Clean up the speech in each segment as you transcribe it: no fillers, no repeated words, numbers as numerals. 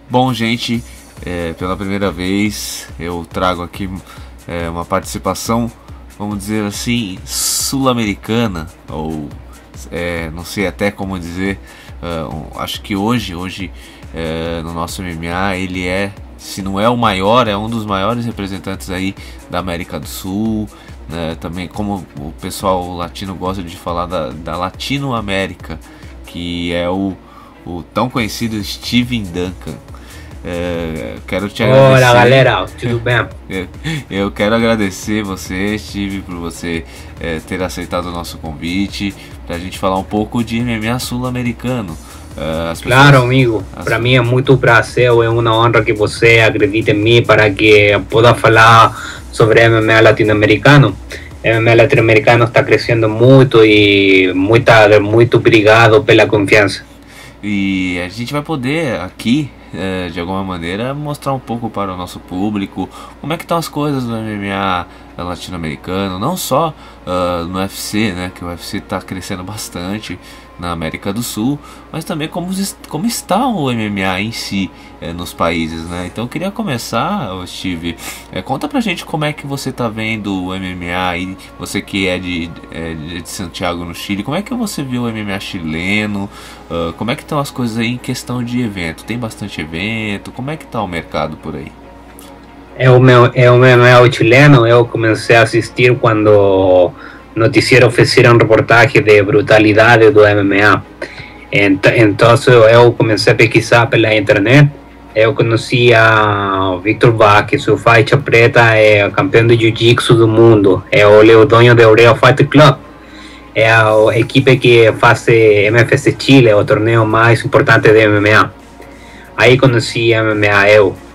Bom, gente, pela primeira vez eu trago aqui uma participação, vamos dizer assim, sul-americana, ou não sei até como dizer. Acho que hoje no nosso MMA ele é, se não é o maior, é um dos maiores representantes aí da América do Sul, né? Também, como o pessoal latino gosta de falar da Latinoamérica, que é o tão conhecido Steven Duncan. Quero te agradecer. Olá, galera, tudo bem? Eu quero agradecer você, Steve, por você ter aceitado o nosso convite para a gente falar um pouco de MMA sul-americano. Claro, amigo, para mim é muito prazer, é uma honra que você acredite em mim para que possa falar sobre MMA latino-americano. MMA latino-americano está crescendo muito e muito obrigado pela confiança. E a gente vai poder aqui, de alguma maneira, mostrar um pouco para o nosso público como é que estão as coisas no MMA latino-americano, não só no UFC, né, que o UFC está crescendo bastante na América do Sul, mas também como está o MMA em si nos países, né? Então eu queria começar, Steve, conta pra gente como é que você tá vendo o MMA aí, você que é de Santiago, no Chile, como é que você viu o MMA chileno, como é que estão as coisas aí em questão de evento? Tem bastante evento? Como é que tá o mercado por aí? O MMA chileno, eu comecei a assistir quando noticiero fizeram reportagem de brutalidade do MMA. Então eu comecei a pesquisar pela internet. Eu conheci a Victor Vázquez, o faixa preta, é campeão de jiu-jitsu do mundo, é o dono da Oreo Fight Club, é a equipe que faz MFC Chile, o torneio mais importante de MMA. Aí conheci MMA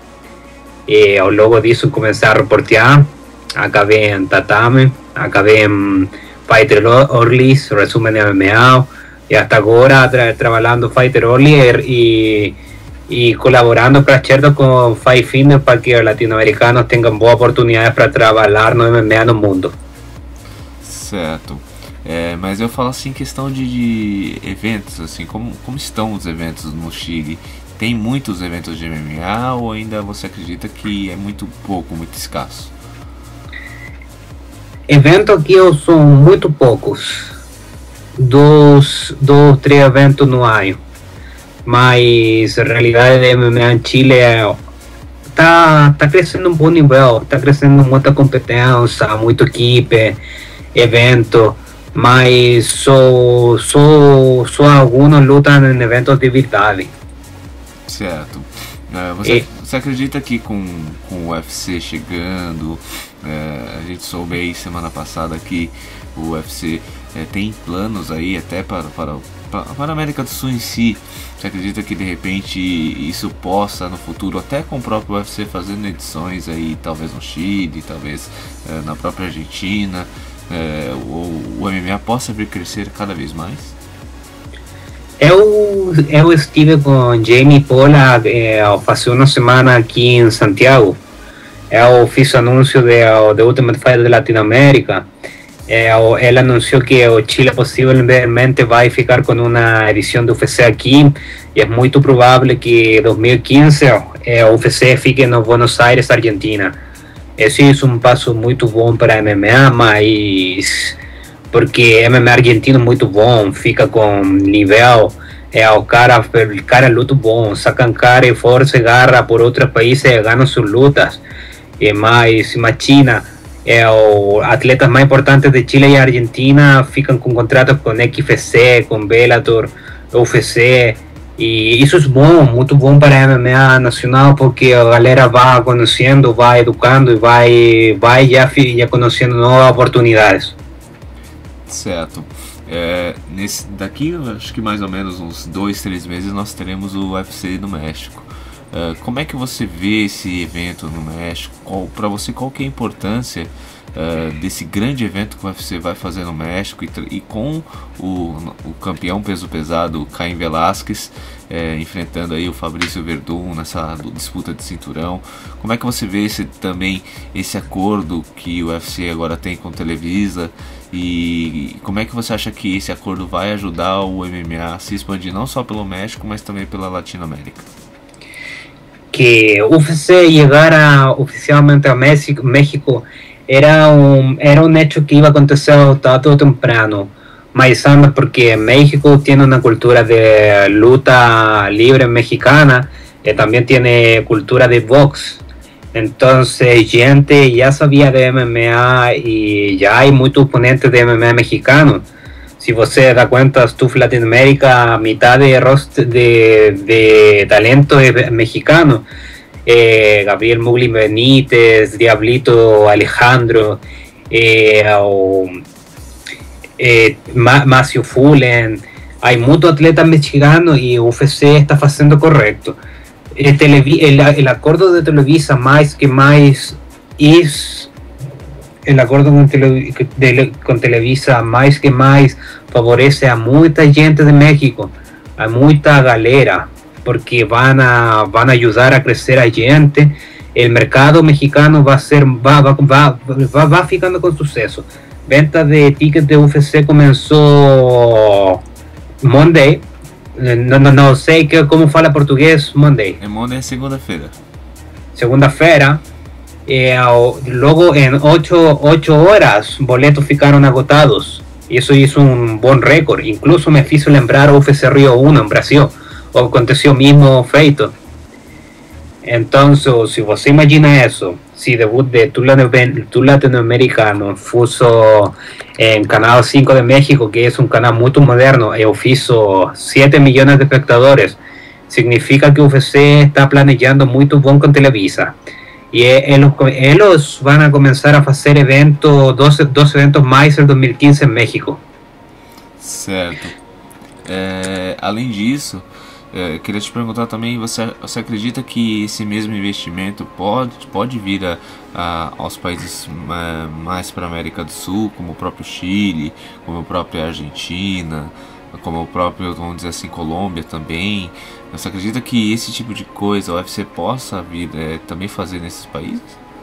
e ao longo disso comecei a reportear. Acabei em Tatame, acabei em Fighter Orlis, resumen de MMA, y hasta ahora trabajando Fighter Orly y colaborando para certo con Fight Fitness para que os latino-americanos tenham boas oportunidades para trabalhar no MMA no mundo. Certo. Mas eu falo assim, questão de eventos, assim, como estão os eventos no Chile? Tem muitos eventos de MMA ou ainda você acredita que é muito pouco, muito escasso? Eventos aqui são muito poucos, três eventos no ano, mas a realidade de MMA em Chile está crescendo um bom nível, está crescendo muita competência, muita equipe, evento, mas só alguns lutam em eventos de verdade. Certo. Você acredita que com o UFC chegando, a gente soube aí semana passada que o UFC tem planos aí até para a América do Sul em si? Você acredita que de repente isso possa no futuro, até com o próprio UFC fazendo edições aí, talvez no Chile, talvez na própria Argentina, o MMA possa vir crescer cada vez mais? Eu estive com Jamie Pola faz uma semana aqui em Santiago. Eu fiz o anúncio de Ultimate Fighter de Latinoamérica. Ele anunciou que o Chile possivelmente vai ficar com uma edição do UFC aqui, e é muito provável que em 2015 o UFC fique no Buenos Aires, Argentina. Esse é um passo muito bom para a MMA, mas porque MMA argentino é muito bom, fica com nível, o cara luta bom, sacan cara e força e garra por outros países e ganham suas lutas. Mas imagina, os atletas mais importantes de Chile e Argentina ficam com contratos com XFC, com Bellator, UFC, e isso é bom, muito bom para a MMA nacional, porque a galera vai conhecendo, vai educando e vai já conhecendo novas oportunidades. Certo. Daqui, acho que mais ou menos uns 2-3 meses, nós teremos o UFC no México. Como é que você vê esse evento no México? Para você, qual que é a importância desse grande evento que o UFC vai fazer no México e com o campeão peso pesado Caim Velasquez enfrentando aí o Fabrício Verdun nessa disputa de cinturão? Como é que você vê também esse acordo que o UFC agora tem com a Televisa, e como é que você acha que esse acordo vai ajudar o MMA a se expandir não só pelo México, mas também pela Latinoamérica? que UFC llegara oficialmente a México era un hecho que iba a acontecer tarde o temprano, maizando porque México tiene una cultura de lucha libre mexicana, también tiene cultura de box. Entonces, gente ya sabía de MMA y ya hay muchos oponentes de MMA mexicano. Si você da cuenta, Stuff Latinoamérica, mitad de roster de talento es mexicano. Gabriel Mugli Benítez, Diablito Alejandro, Macio Fullen. Hay muchos atletas mexicanos y UFC está haciendo correcto. El acuerdo de Televisa más que más es el acuerdo con Televisa más que más favorece a mucha gente de México, a mucha galera, porque van a ayudar a crecer a gente. El mercado mexicano va ficando con suceso. Venta de tickets de UFC comenzó Monday. No sei como fala português Monday. Monday é segunda-feira. Segunda-feira. Luego en 8 horas boletos ficaron agotados. Y eso hizo un buen récord. Incluso me hizo lembrar o UFC Rio 1 en Brasil. O aconteció mismo feito. Entonces, si você imagina eso, si debut de tu latinoamericano fuso en Canal 5 de México, que es un canal muy moderno, e hizo 7 millones de espectadores, significa que UFC está planeando muy bom con Televisa. Y ellos van a comenzar a hacer eventos, dos eventos más en 2015 en México. Certo. Além disso, queria te perguntar também, você acredita que esse mesmo investimento pode vir aos países mais para a América do Sul, como o próprio Chile, como a própria Argentina, como o próprio, vamos dizer assim, Colômbia também? Você acredita que esse tipo de coisa o UFC possa vir também fazer nesses países?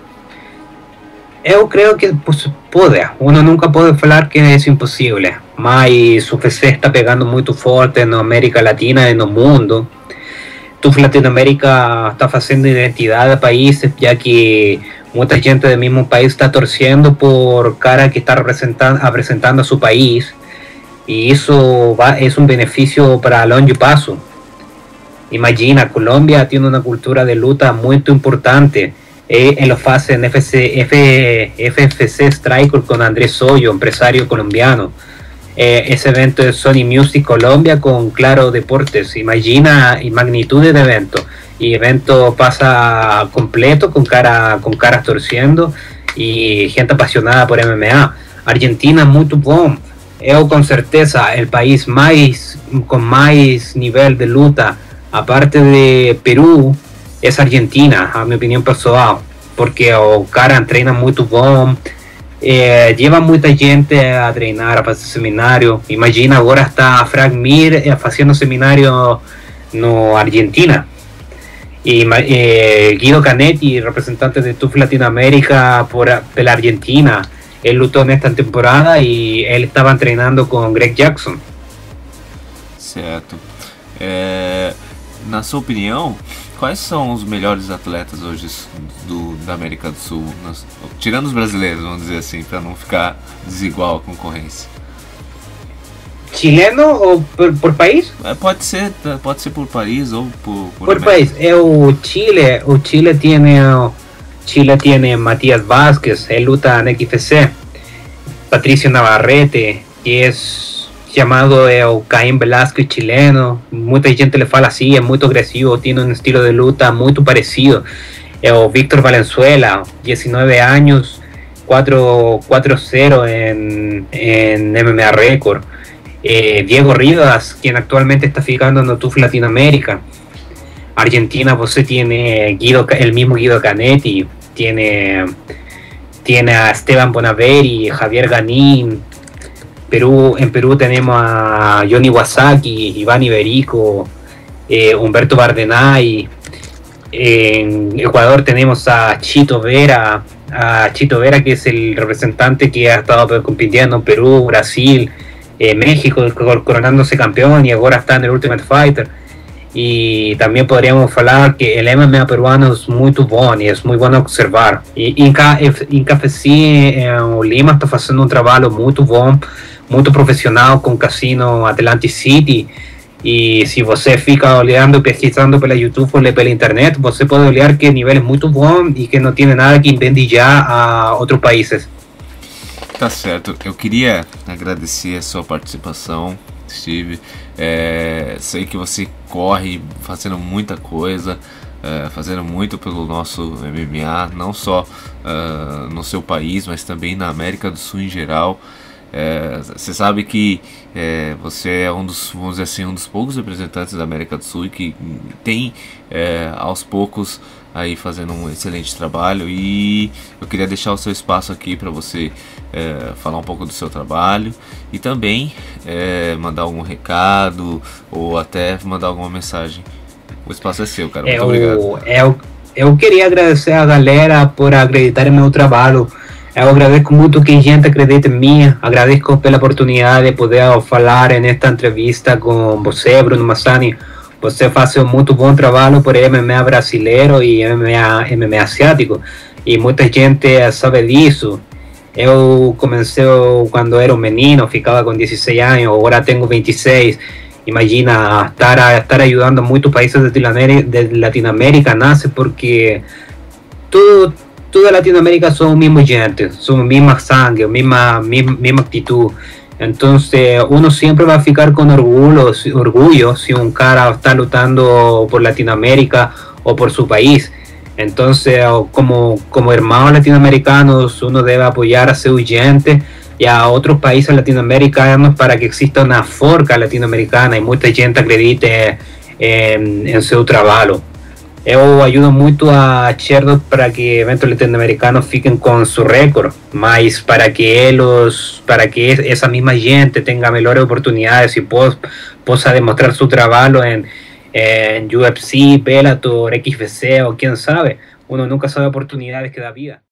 Eu creio que pode. Uno nunca pode falar que é impossível, mas o UFC está pegando muito forte na América Latina e no mundo. TUF Latinoamérica está fazendo identidade a países, já que muita gente do mesmo país está torcendo por cara que está representando a seu país, e isso é um benefício para longo prazo. Imagina, Colômbia tem uma cultura de luta muito importante. Él lo hace en FFC Striker con Andrés Soyo, empresario colombiano. Ese evento es Sony Music Colombia con Claro Deportes. Imagina la magnitud del evento. Y evento pasa completo con caras torciendo y gente apasionada por MMA. Argentina muy bom. Con certeza el país con más nivel de luta, aparte de Perú, es Argentina, a mi opinión personal, porque o cara treina muito bom, lleva muita gente a treinar, a fazer seminário. Imagina, agora está Frank Mir fazendo seminário no Argentina. Y Guido Canetti, representante de TUF Latinoamérica pela Argentina, él lutó en esta temporada y él estaba entrenando con Greg Jackson. Certo. Na sua opinião, quais são os melhores atletas hoje da América do Sul? Tirando os brasileiros, vamos dizer assim, para não ficar desigual a concorrência. Chileno ou por país? Pode ser por país ou por país. O Chile tiene Matías Vázquez, él luta en XFC. Patricio Navarrete, que es llamado Caín Velasquez chileno. Mucha gente le fala así, es muy agresivo, tiene un estilo de luta muy parecido. Víctor Valenzuela, 19 años, 4-0 en MMA Record. Diego Rivas, quien actualmente está fijando en TUF Latinoamérica. Argentina, pues tiene el mismo Guido Canetti, tiene a Esteban Bonaveri, Javier Ganín. En Perú tenemos a Johnny Wasaki, Iván Iberico, Humberto Bardenay. En Ecuador tenemos a Chito Vera, que es el representante que ha estado compitiendo en Perú, Brasil, México, coronándose campeón y ahora está en el Ultimate Fighter. E também poderíamos falar que o MMA peruano é muito bom e é muito bom observar. E em Cafeci, o Lima está fazendo um trabalho muito bom, muito profissional com o Cassino Atlantic City. E se você fica olhando, pesquisando pela YouTube ou pela internet, você pode olhar que o nível é muito bom e que não tem nada que envidiar a outros países. Tá certo, eu queria agradecer a sua participação, Steve. Sei que você corre fazendo muita coisa, fazendo muito pelo nosso MMA, não só no seu país, mas também na América do Sul em geral. Você sabe que você é vamos dizer assim, um dos poucos representantes da América do Sul e que tem aos poucos aí fazendo um excelente trabalho, e eu queria deixar o seu espaço aqui para você falar um pouco do seu trabalho e também mandar algum recado ou até mandar alguma mensagem. O espaço é seu, cara. Muito obrigado. Eu queria agradecer a galera por acreditar em meu trabalho. Eu agradeço muito que a gente acredita em mim. Agradeço pela oportunidade de poder falar nesta entrevista com você, Bruno Massani. Você faz um muito bom trabalho por MMA brasileiro e MMA asiático. E muita gente sabe disso. Eu comecei quando era um menino, ficava com 16 anos, agora tenho 26. Imagina, estar ajudando muitos países de Latinoamérica nasce porque toda Latinoamérica somos mesmo gente, somos mesma sangue, mesma actitud. Então, uno sempre vai ficar com orgulho se um cara está lutando por Latinoamérica ou por seu país. Então, como irmãos latino-americanos, uno deve apoiar a seu gente e a outros países latino-americanos para que exista uma forca latino-americana e muita gente acredite em seu trabalho. Eu ajudo muito a Sherlock para que eventos latino-americanos fiquem com seu recorde, mas para que essa mesma gente tenha melhores oportunidades e possa demonstrar seu trabalho em UFC, Bellator, XFC ou quem sabe, uno nunca sabe oportunidades que dá vida.